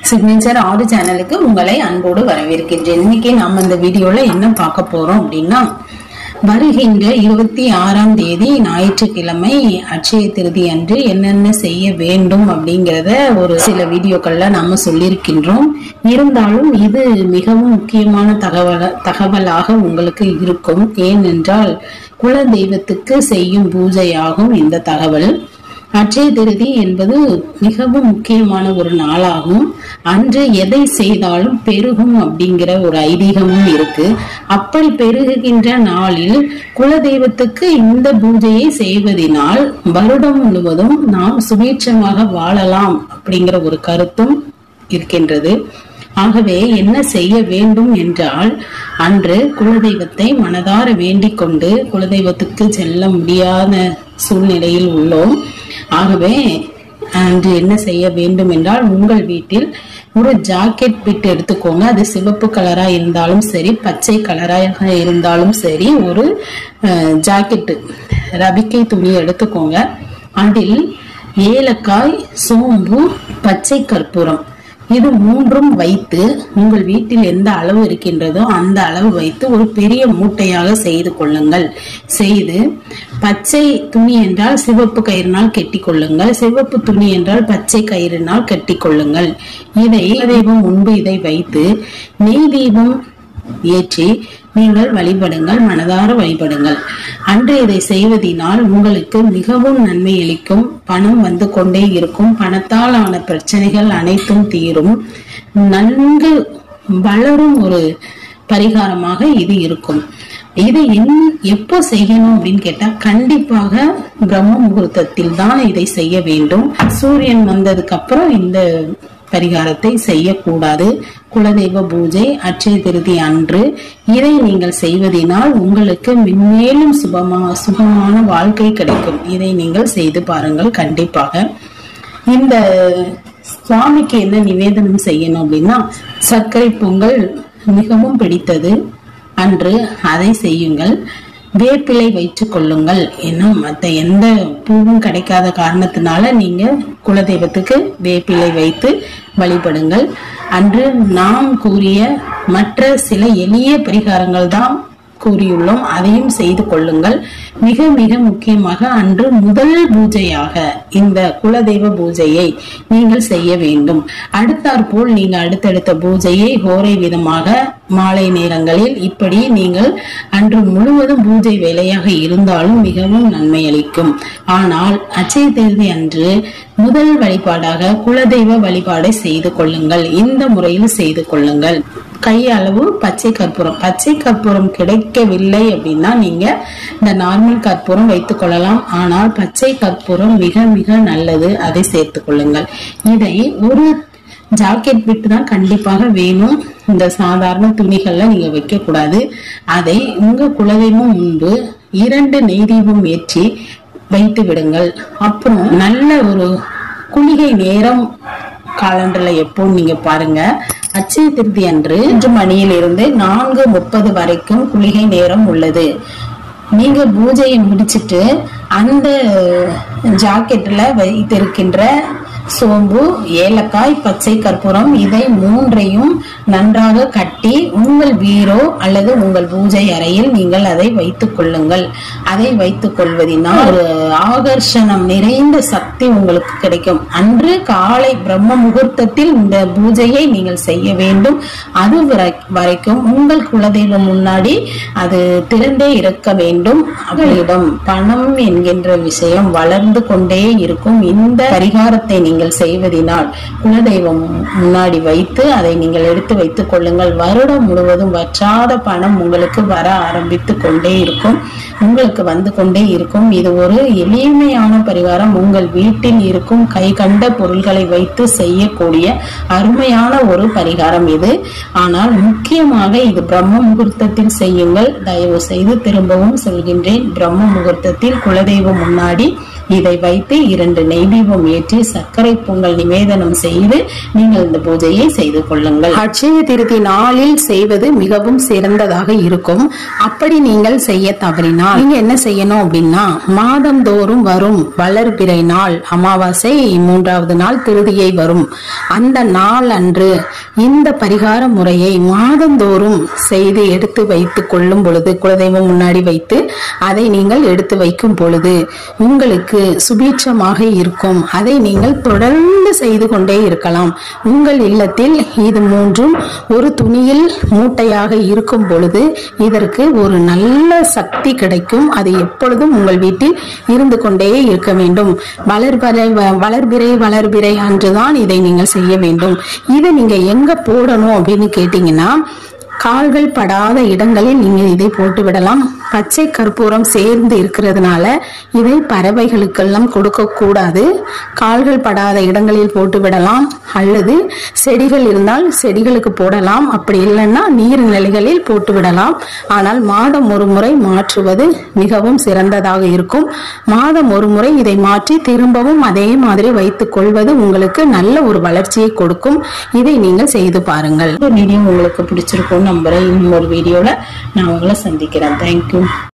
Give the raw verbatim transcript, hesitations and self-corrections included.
Signature ஆறு சேனலுக்கு உங்களை அன்போடு வரவேற்கின்றேன். இன்னைக்கு நாம இந்த வீடியோல என்ன பார்க்க போறோம் அப்படின்னா, வருகின்ற இருபத்தி ஆறாம் தேதி ஞாயிற்றுக்கிழமை அட்சய திருதி அன்று என்னென்ன செய்ய வேண்டும் அப்படிங்கறத ஒரு சில வீடியோக்கள்ல நாம சொல்லியிருக்கின்றோம். இருந்தாலும் இது மிகவும் முக்கியமான தகவல் தகவலாக உங்களுக்கு இருக்கும். ஏனென்றால் குல தெய்வத்துக்கு செய்யும் பூஜையாகும் இந்த தகவல். அட்சய திருதி என்பது மிகவும் முக்கியமான ஒரு நாளாகும். அன்று எதை செய்தாலும் பெருகும் அப்படிங்கிற ஒரு ஐதீகமும் இருக்கு. அப்படி பெருகுகின்ற நாளில் குல தெய்வத்துக்கு இந்த பூஜையை செய்வதனால் வருடம் முழுவதும் நாம் சுபீட்சமாக வாழலாம் அப்படிங்கிற ஒரு கருத்தும் இருக்கின்றது. ஆகவே என்ன செய்ய வேண்டும் என்றால், அன்று குலதெய்வத்தை மனதார வேண்டிக் கொண்டு, குலதெய்வத்துக்கு செல்ல முடியாத சூழ்நிலையில் உள்ளோம். ஆகவே அன்று என்ன செய்ய வேண்டும் என்றால், உங்கள் வீட்டில் ஒரு ஜாக்கெட் பிட் எடுத்துக்கோங்க. அது சிவப்பு கலரா இருந்தாலும் சரி, பச்சை கலராக இருந்தாலும் சரி, ஒரு ஜாக்கெட்டு ரபிக்கை துணி எடுத்துக்கோங்க. அதில் ஏலக்காய், சோம்பு, பச்சை கற்பூரம் இது மூன்றும் வைத்து, உங்கள் வீட்டில் எந்த அளவு இருக்கின்றதோ அந்த அளவு வைத்து ஒரு பெரிய மூட்டையாக செய்து கொள்ளுங்கள். செய்து பச்சை துணி என்றால் சிவப்பு கயிறினால் கெட்டி கொள்ளுங்கள், சிவப்பு துணி என்றால் பச்சை கயிறினால் கட்டி கொள்ளுங்கள். இதை தெய்வம் முன்பு இதை வைத்து நெய் தீபம் ஏற்றி நீங்கள் வழிபடுங்கள், மனதார வழிபடுங்கள். அன்று இதை செய்வதனால் உங்களுக்கு மிகவும் நன்மை அளிக்கும். பணம் வந்து கொண்டே இருக்கும். பணத்தால் ஆன பிரச்சனைகள் அனைத்தும் தீரும். நன்கு வளரும் ஒரு பரிகாரமாக இது இருக்கும். இதை எப்போ செய்யணும் அப்படின்னு கேட்டா, கண்டிப்பாக பிரம்ம முகூர்த்தத்தில் தான் இதை செய்ய வேண்டும். சூரியன் வந்ததுக்கு அப்புறம் இந்த பரிகாரத்தை செய்யக்கூடாது. குலதெய்வ பூஜை அட்சய திருதி அன்று இதை நீங்கள் செய்வதனால் உங்களுக்கு மென்மேலும் சுபமா சுகமான வாழ்க்கை கிடைக்கும். இதை நீங்கள் செய்து பாருங்கள். கண்டிப்பாக இந்த சுவாமிக்கு என்ன நிவேதனம் செய்யணும் அப்படின்னா, சர்க்கரை பொங்கல் மிகவும் பிடித்தது அன்று அதை செய்யுங்கள். வேப்பிலை வைத்துக் கொள்ளுங்கள். இன்னும் மற்ற எந்த பூவும் கிடைக்காத காரணத்தினால நீங்க குலதெய்வத்துக்கு வேப்பிலை வைத்து வழிபடுங்கள். அன்று நாம் கூறிய மற்ற சில எளிய பரிகாரங்கள் தான் கூறியுள்ளோம், அதையும் செய்து கொள்ளுங்கள். மிக மிக முக்கியமாக அன்று முதல் பூஜையாக இந்த குலதெய்வ பூஜையை நீங்கள் செய்ய வேண்டும். அடுத்தாற்போல் நீங்க அடுத்தடுத்த பூஜையை ஹோரை விதமாக மாலை நேரங்களில் இப்படி நீங்கள் அன்று முழுவதும் பூஜை வேலையாக இருந்தாலும் மிகவும் நன்மை அளிக்கும். ஆனால் அட்சய திருதி அன்று முதல் வழிபாடாக குலதெய்வ வழிபாடை செய்து கொள்ளுங்கள். இந்த முறையில் செய்து கொள்ளுங்கள். கை அளவு பச்சை கற்பூரம். பச்சை கற்பூரம் கிடைக்கவில்லை அப்படின்னா நீங்க இந்த நார்மல் கற்பூரம் வைத்துக் கொள்ளலாம். ஆனால் பச்சை கற்பூரம் மிக மிக நல்லது, அதை சேர்த்துக் கொள்ளுங்கள். இதை ஒரு ஜாக்கெட் பிட்டு தான் கண்டிப்பாக வேணும். இந்த சாதாரண துணிகள்ல நீங்க வைக்க கூடாது. அதை உங்க குலதெய்வம் முன்பு இரண்டு நெய் தீபம் ஏற்றி வைத்து விடுங்கள். அப்புறம் நல்ல ஒரு குளிகை நேரம் காலண்டர்ல எப்போ நீங்க பாருங்க, அட்சய திருதி அன்று மூன்று மணியில் இருந்து நான்கு முப்பது வரைக்கும் குளிகை நேரம் உள்ளது. நீங்க பூஜையை முடிச்சிட்டு அந்த ஜாக்கெட்ல வைத்திருக்கின்ற சோம்பு, ஏலக்காய், பச்சை கற்பூரம் இதை மூன்றையும் நன்றாக கட்டி உங்கள் பீரோ அல்லது உங்கள் பூஜை அறையில் நீங்கள் அதை வைத்துக் கொள்ளுங்கள். அதை வைத்துக் கொள்வதனால் ஒரு ஆகர்ஷணம் நிறைந்த சக்தி உங்களுக்கு கிடைக்கும். அன்று காலை பிரம்ம முகூர்த்தத்தில் இந்த பூஜையை நீங்கள் செய்ய வேண்டும். அது வரைக்கும் உங்கள் குலதெய்வம் முன்னாடி அது திறந்தே இருக்க வேண்டும். அவளிடம் பணம் என்கின்ற விஷயம் வளர்ந்து கொண்டே இருக்கும். இந்த பரிகாரத்தை நீங்கள் செய்வதனால் குலதெய்வம் முன்னாடி வைத்து அதை நீங்கள் எடுத்து வைத்துக் கொள்ளுங்கள். வருடம் முழுவதும் வற்றாத பணம் உங்களுக்கு வர ஆரம்பித்து கொண்டே இருக்கும், உங்களுக்கு வந்து கொண்டே இருக்கும். இது ஒரு எளிமையான பரிகாரம். உங்கள் வீட்டில் இருக்கும் கை கண்ட பொருள்களை வைத்து செய்யக்கூடிய அருமையான ஒரு பரிகாரம் இது. ஆனால் முக்கியமாக இது பிரம்ம முகூர்த்தத்தில் செய்யுங்கள். தயவு செய்து திரும்பவும் சொல்கின்றேன், பிரம்ம முகூர்த்தத்தில் குலதெய்வம் முன்னாடி இதை வைத்து இரண்டு நெய்தீபம் ஏற்றி சர்க்கரை பொங்கல் நிவேதனம் செய்து நீங்கள் இந்த பூஜையை செய்து கொள்ளுங்கள். அட்சய திருதி நாளில் செய்வது மிகவும் சிறந்ததாக இருக்கும். அப்படி நீங்கள் செய்ய தவறினால் நீங்க என்ன செய்யணும் அப்படின்னா, மாதந்தோறும் வரும் வளர்பிறை நாள் அமாவாசை மூன்றாவது நாள் திருதியை வரும் அந்த நாள் அன்று இந்த பரிகார முறையை மாதந்தோறும் செய்து எடுத்து வைத்துக் கொள்ளும் பொழுது, குலதெய்வம் முன்னாடி வைத்து அதை நீங்கள் எடுத்து வைக்கும் பொழுது உங்களுக்கு சுபீட்சமாக இருக்கும். அதை நீங்கள் தொடர்ந்து செய்து கொண்டே இருக்கலாம். உங்கள் இல்லத்தில் இது மூன்றும் ஒரு துணியில் மூட்டையாக இருக்கும் பொழுது இதற்கு ஒரு நல்ல சக்தி கிடைக்கும். அது எப்பொழுதும் உங்கள் வீட்டில் இருந்து கொண்டே இருக்க வேண்டும். வளர்பிறை வளர்பிறை வளர்பிறை அன்றுதான் இதை நீங்கள் செய்ய வேண்டும். இதை நீங்க எங்க போடணும் அப்படின்னு கேட்டீங்கன்னா, கால்கள் படாத இடங்களில் நீங்க இதை போட்டு விடலாம். பச்சை கற்பூரம் சேர்ந்து இருக்கிறதுனால இதை பறவைகளுக்கெல்லாம் கொடுக்க கூடாது. கால்கள் படாத இடங்களில் போட்டு விடலாம். அல்லது செடிகள் இருந்தால் செடிகளுக்கு போடலாம். அப்படி இல்லைன்னா நீர்நிலைகளில் போட்டு விடலாம். ஆனால் மாதம் ஒரு முறை மாற்றுவது மிகவும் சிறந்ததாக இருக்கும். மாதம் ஒரு முறை இதை மாற்றி திரும்பவும் அதே மாதிரி வைத்துக் கொள்வது உங்களுக்கு நல்ல ஒரு வளர்ச்சியை கொடுக்கும். இதை நீங்கள் செய்து பாருங்கள். இந்த வீடியோ உங்களுக்கு பிடிச்சிருக்கும் நம்புறேன். இன்னொரு வீடியோல நான் உங்களை சந்திக்கிறேன். தேங்க்யூ.